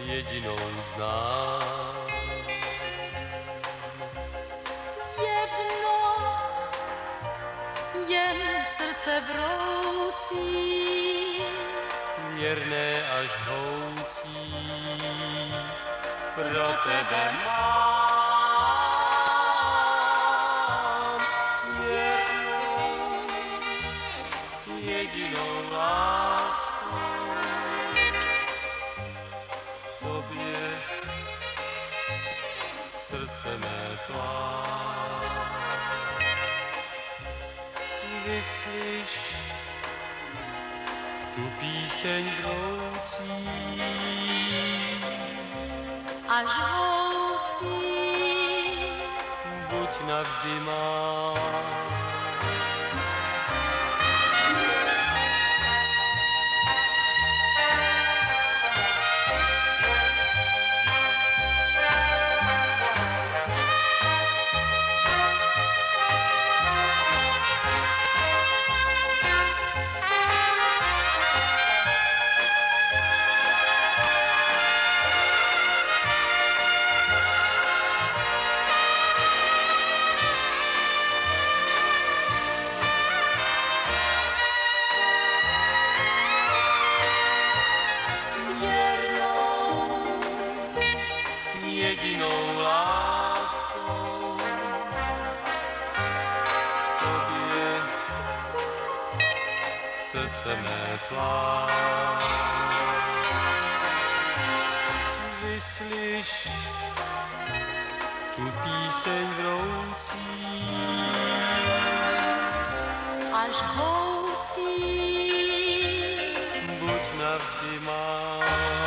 jedinou znám. Jedno, jen srdce vroucí, Věrné až houcí, pro tebe mám. Věrnou, jedinou lásku, tobě srdce mé plá. Vyslyš tu píseň vroucí, až houcí. buď navždy má. Jedinou láskou tobě srdce mé plá. Vyslyš tu píseň vroucí, Až houcí. buď navždy má.